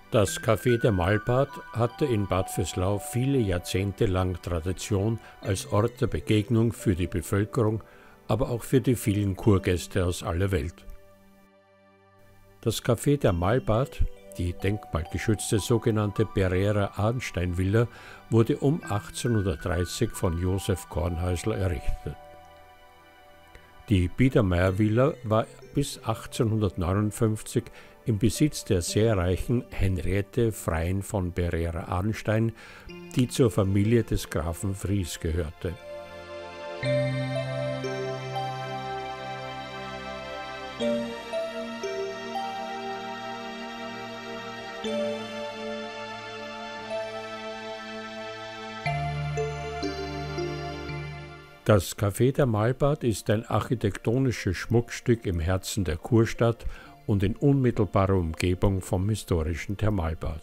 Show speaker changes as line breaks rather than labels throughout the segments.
Das Café der Malbad hatte in Bad Vöslau viele Jahrzehnte lang Tradition als Ort der Begegnung für die Bevölkerung, aber auch für die vielen Kurgäste aus aller Welt. Das Café der Malbad, die denkmalgeschützte sogenannte Pereira-Arnstein-Villa, wurde um 1830 von Josef Kornhäusler errichtet. Die Biedermeier-Villa war bis 1859 im Besitz der sehr reichen Henriette Freien von Pereira-Arnstein, die zur Familie des Grafen Fries gehörte. Das Café der Malbad ist ein architektonisches Schmuckstück im Herzen der Kurstadt und in unmittelbarer Umgebung vom historischen Thermalbad.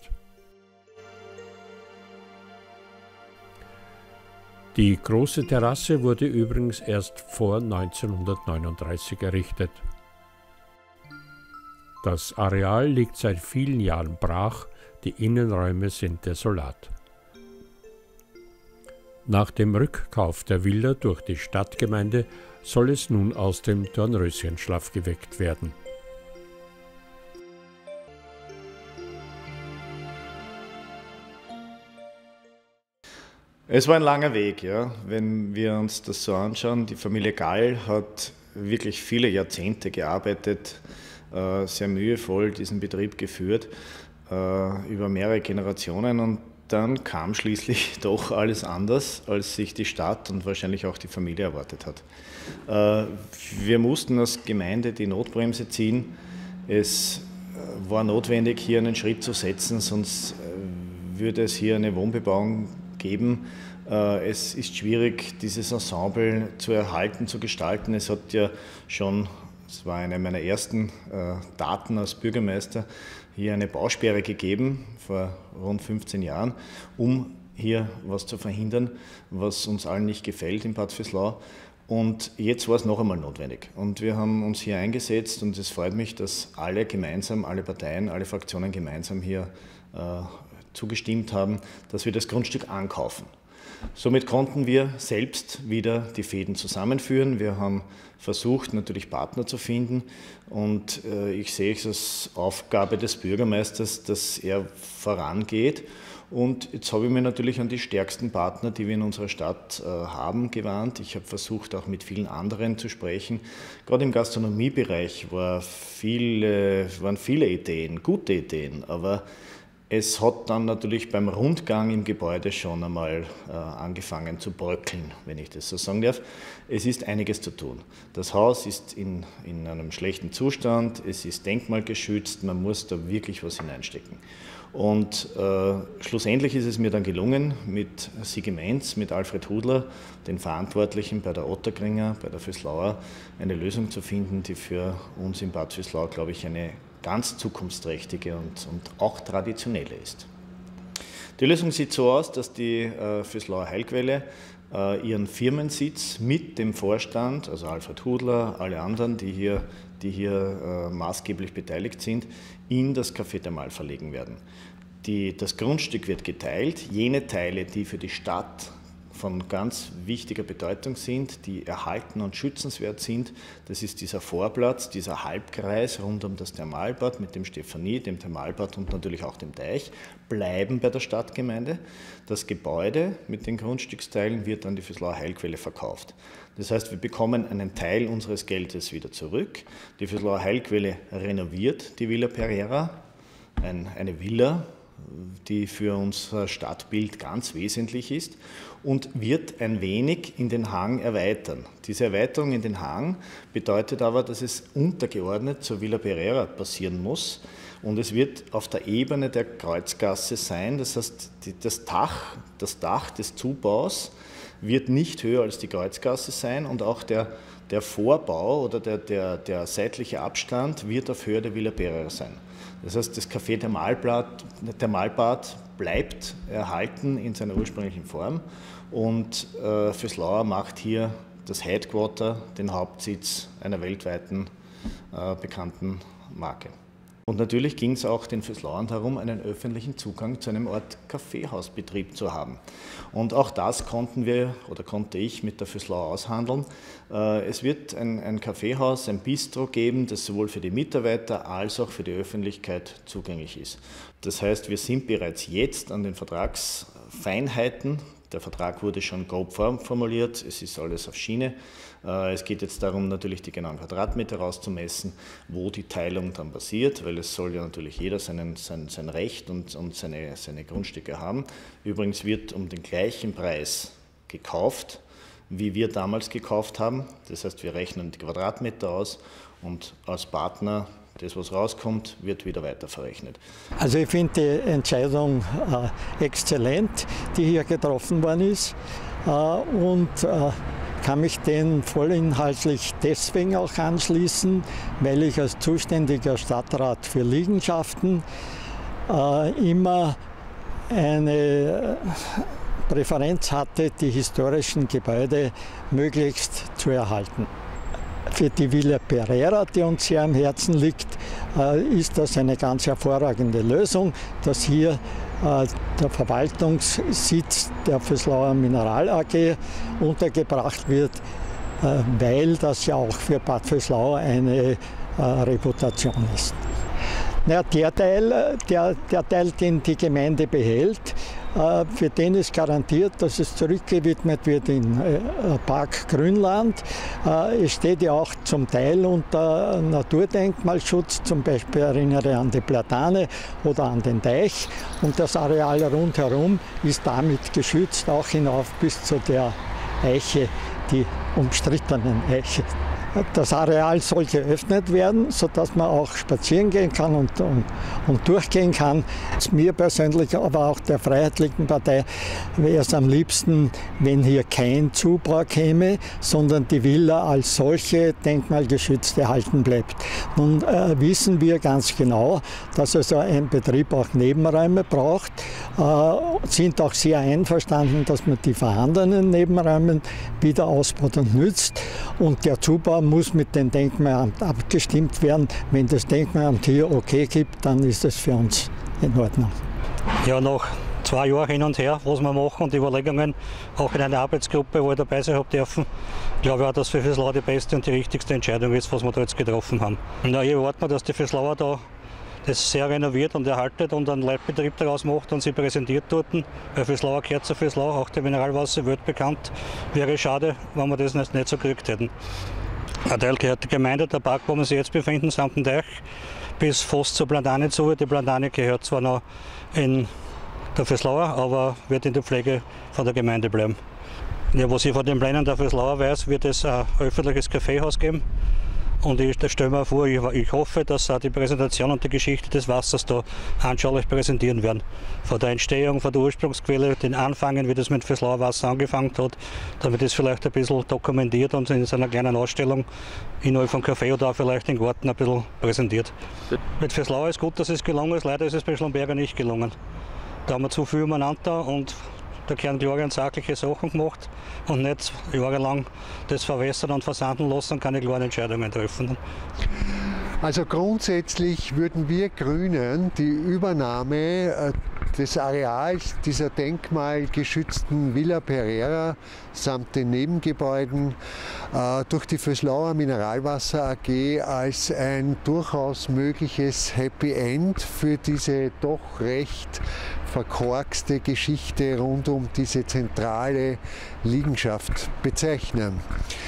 Die große Terrasse wurde übrigens erst vor 1939 errichtet. Das Areal liegt seit vielen Jahren brach, die Innenräume sind desolat. Nach dem Rückkauf der Villa durch die Stadtgemeinde soll es nun aus dem Dornröschenschlaf geweckt werden.
Es war ein langer Weg, ja. Wenn wir uns das so anschauen. Die Familie Gall hat wirklich viele Jahrzehnte gearbeitet, sehr mühevoll diesen Betrieb geführt, über mehrere Generationen, und dann kam schließlich doch alles anders, als sich die Stadt und wahrscheinlich auch die Familie erwartet hat. Wir mussten als Gemeinde die Notbremse ziehen. Es war notwendig, hier einen Schritt zu setzen, sonst würde es hier eine Wohnbebauung geben. Es ist schwierig, dieses Ensemble zu erhalten, zu gestalten. Es hat ja schon, es war eine meiner ersten Taten als Bürgermeister, hier eine Bausperre gegeben, vor rund 15 Jahren, um hier was zu verhindern, was uns allen nicht gefällt in Bad Vöslau. Und jetzt war es noch einmal notwendig. Und wir haben uns hier eingesetzt, und es freut mich, dass alle gemeinsam, alle Parteien, alle Fraktionen gemeinsam hier zugestimmt haben, dass wir das Grundstück ankaufen. Somit konnten wir selbst wieder die Fäden zusammenführen. Wir haben versucht, natürlich Partner zu finden, und ich sehe es als Aufgabe des Bürgermeisters, dass er vorangeht. Und jetzt habe ich mich natürlich an die stärksten Partner, die wir in unserer Stadt haben, gewandt. Ich habe versucht, auch mit vielen anderen zu sprechen. Gerade im Gastronomiebereich waren viele Ideen, gute Ideen, aber es hat dann natürlich beim Rundgang im Gebäude schon einmal angefangen zu bröckeln, wenn ich das so sagen darf. Es ist einiges zu tun. Das Haus ist in einem schlechten Zustand, es ist denkmalgeschützt, man muss da wirklich was hineinstecken. Und schlussendlich ist es mir dann gelungen, mit Sigi Menz, mit Alfred Hudler, den Verantwortlichen bei der Ottakringer, bei der Vöslauer, eine Lösung zu finden, die für uns in Bad Vöslau, glaube ich, eine ganz zukunftsträchtige und auch traditionelle ist. Die Lösung sieht so aus, dass die Vöslauer Heilquelle ihren Firmensitz mit dem Vorstand, also Alfred Hudler, alle anderen, die hier maßgeblich beteiligt sind, in das Café Thermal verlegen werden. Das Grundstück wird geteilt. Jene Teile, die für die Stadt von ganz wichtiger Bedeutung sind, die erhalten und schützenswert sind. Das ist dieser Vorplatz, dieser Halbkreis rund um das Thermalbad mit dem Stephanie, dem Thermalbad und natürlich auch dem Teich, bleiben bei der Stadtgemeinde. Das Gebäude mit den Grundstücksteilen wird an die Vöslauer Heilquelle verkauft. Das heißt, wir bekommen einen Teil unseres Geldes wieder zurück. Die Vöslauer Heilquelle renoviert die Villa Pereira, eine Villa, die für unser Stadtbild ganz wesentlich ist, und wird ein wenig in den Hang erweitern. Diese Erweiterung in den Hang bedeutet aber, dass es untergeordnet zur Villa Pereira passieren muss, und es wird auf der Ebene der Kreuzgasse sein. Das heißt, das Dach des Zubaus wird nicht höher als die Kreuzgasse sein, und auch der Vorbau oder der seitliche Abstand wird auf Höhe der Villa Pereira sein. Das heißt, das Café Thermalbad bleibt erhalten in seiner ursprünglichen Form, und Vöslauer macht hier das Headquarter, den Hauptsitz einer weltweiten bekannten Marke. Und natürlich ging es auch den Vöslauern darum, einen öffentlichen Zugang zu einem Art Kaffeehausbetrieb zu haben. Und auch das konnte ich mit der Vöslau aushandeln. Es wird ein Kaffeehaus, ein Bistro geben, das sowohl für die Mitarbeiter als auch für die Öffentlichkeit zugänglich ist. Das heißt, wir sind bereits jetzt an den Vertragsfeinheiten. Der Vertrag wurde schon grob formuliert, es ist alles auf Schiene. Es geht jetzt darum, natürlich die genauen Quadratmeter rauszumessen, wo die Teilung dann passiert, weil es soll ja natürlich jeder sein Recht und seine Grundstücke haben. Übrigens wird um den gleichen Preis gekauft, wie wir damals gekauft haben. Das heißt, wir rechnen die Quadratmeter aus und als Partner, das, was rauskommt, wird wieder weiter verrechnet.
Also ich finde die Entscheidung exzellent, die hier getroffen worden ist, und kann mich den vollinhaltlich deswegen auch anschließen, weil ich als zuständiger Stadtrat für Liegenschaften immer eine Präferenz hatte, die historischen Gebäude möglichst zu erhalten. Für die Villa Pereira, die uns sehr am Herzen liegt, ist das eine ganz hervorragende Lösung, dass hier der Verwaltungssitz der Vöslauer Mineral AG untergebracht wird, weil das ja auch für Bad Vöslau eine Reputation ist. Ja, der Teil, den die Gemeinde behält, für den ist garantiert, dass es zurückgewidmet wird in Park Grünland. Es steht ja auch zum Teil unter Naturdenkmalschutz, zum Beispiel erinnere an die Platane oder an den Deich. Und das Areal rundherum ist damit geschützt, auch hinauf bis zu der Eiche, die umstrittenen Eiche. Das Areal soll geöffnet werden, sodass man auch spazieren gehen kann und durchgehen kann. Mir persönlich, aber auch der Freiheitlichen Partei, wäre es am liebsten, wenn hier kein Zubau käme, sondern die Villa als solche denkmalgeschützt erhalten bleibt. Nun wissen wir ganz genau, dass also ein Betrieb auch Nebenräume braucht, sind auch sehr einverstanden, dass man die vorhandenen Nebenräume wieder ausbaut und nützt. Und der Zubau muss mit dem Denkmalamt abgestimmt werden. Wenn das Denkmalamt hier okay gibt, dann ist das für uns in Ordnung.
Ja, nach 2 Jahren hin und her, was wir machen und Überlegungen, auch in einer Arbeitsgruppe, wo ich dabei sein habe dürfen, glaube ich auch, dass für Vöslau die beste und die richtigste Entscheidung ist, was wir da jetzt getroffen haben. Na, ich erwarte mir, dass die Vöslauer da das sehr renoviert und erhaltet und einen Leitbetrieb daraus macht und sie präsentiert dort. Weil Vöslauer gehört zu Vöslau, auch der Mineralwasser weltbekannt. Wäre schade, wenn wir das nicht so gekriegt hätten. Ein Teil gehört der Gemeinde, der Park, wo wir sich jetzt befinden, samt dem Teich, bis fast zur Platane zu. Die Platane gehört zwar noch in der Vöslauer, aber wird in der Pflege von der Gemeinde bleiben. Ja, was ich von den Plänen der Vöslauer weiß, wird es ein öffentliches Kaffeehaus geben. Und ich stelle mir vor, ich hoffe, dass auch die Präsentation und die Geschichte des Wassers da anschaulich präsentieren werden. Von der Entstehung, von der Ursprungsquelle, den Anfangen, wie das mit Vöslauer Wasser angefangen hat, damit das vielleicht ein bisschen dokumentiert und in so einer kleinen Ausstellung innerhalb vom Café oder auch vielleicht im Garten ein bisschen präsentiert. Mit Vöslauer ist gut, dass es gelungen ist, leider ist es bei Schlumberger nicht gelungen. Da haben wir zu viel umeinander und da gehören klare und sachliche Sachen gemacht und nicht jahrelang das verwässern und versanden lassen und keine klaren Entscheidungen treffen.
Also grundsätzlich würden wir Grünen die Übernahme des Areals dieser denkmalgeschützten Villa Pereira samt den Nebengebäuden durch die Vöslauer Mineralwasser AG als ein durchaus mögliches Happy End für diese doch recht verkorkste Geschichte rund um diese zentrale Liegenschaft bezeichnen.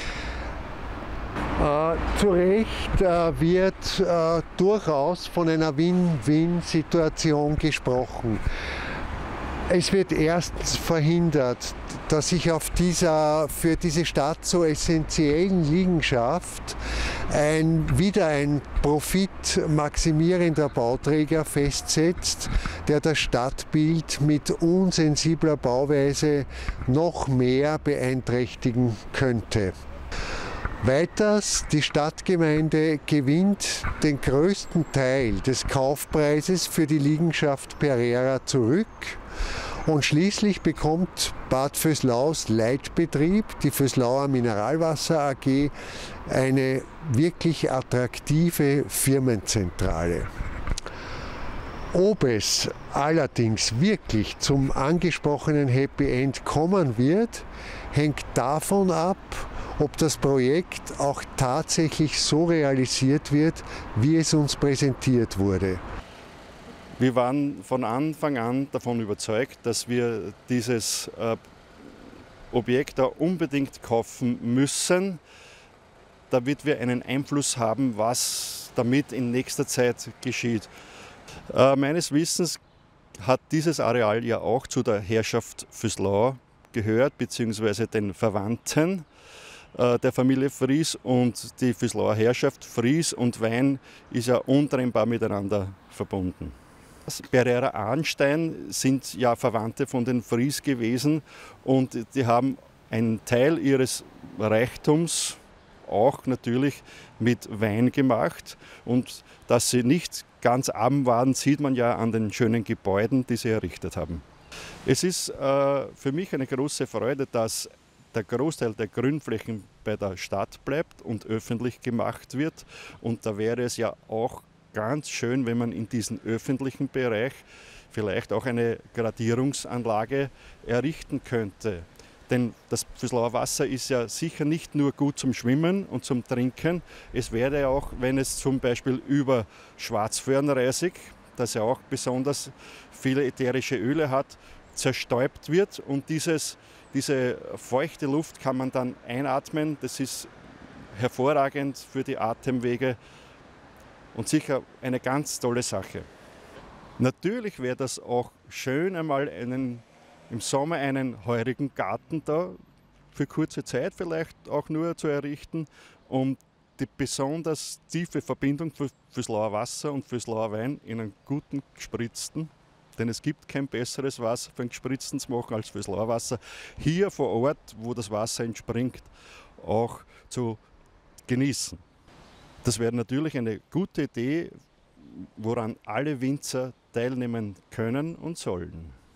Zu Recht wird durchaus von einer Win-Win-Situation gesprochen. Es wird erstens verhindert, dass sich auf dieser für diese Stadt so essentiellen Liegenschaft wieder ein profitmaximierender Bauträger festsetzt, der das Stadtbild mit unsensibler Bauweise noch mehr beeinträchtigen könnte. Weiters, die Stadtgemeinde gewinnt den größten Teil des Kaufpreises für die Liegenschaft Pereira zurück und schließlich bekommt Bad Vöslaus Leitbetrieb, die Vöslauer Mineralwasser AG, eine wirklich attraktive Firmenzentrale. Ob es allerdings wirklich zum angesprochenen Happy End kommen wird, hängt davon ab, ob das Projekt auch tatsächlich so realisiert wird, wie es uns präsentiert wurde.
Wir waren von Anfang an davon überzeugt, dass wir dieses Objekt da unbedingt kaufen müssen, damit wir einen Einfluss haben, was damit in nächster Zeit geschieht. Meines Wissens hat dieses Areal ja auch zu der Herrschaft Füßlau gehört, beziehungsweise den Verwandten der Familie Fries, und die Füßlauer Herrschaft Fries und Wein ist ja untrennbar miteinander verbunden. Pereira Arnstein sind ja Verwandte von den Fries gewesen und die haben einen Teil ihres Reichtums auch natürlich mit Wein gemacht, und dass sie nicht ganz arm waren, sieht man ja an den schönen Gebäuden, die sie errichtet haben. Es ist für mich eine große Freude, dass der Großteil der Grünflächen bei der Stadt bleibt und öffentlich gemacht wird, und da wäre es ja auch ganz schön, wenn man in diesem öffentlichen Bereich vielleicht auch eine Gradierungsanlage errichten könnte. Denn das Füßlauer Wasser ist ja sicher nicht nur gut zum Schwimmen und zum Trinken. Es wäre ja auch, wenn es zum Beispiel über Schwarzföhrenreisig, das ja auch besonders viele ätherische Öle hat, zerstäubt wird, und diese feuchte Luft kann man dann einatmen. Das ist hervorragend für die Atemwege und sicher eine ganz tolle Sache. Natürlich wäre das auch schön, einmal im Sommer einen heurigen Garten da für kurze Zeit vielleicht auch nur zu errichten, um die besonders tiefe Verbindung für Füßlauer Wasser und Füßlauer Wein in einen guten gespritzten, denn es gibt kein besseres Wasser für einen gespritzten zu machen als Füßlauer Wasser, hier vor Ort, wo das Wasser entspringt, auch zu genießen. Das wäre natürlich eine gute Idee, woran alle Winzer teilnehmen können und sollen.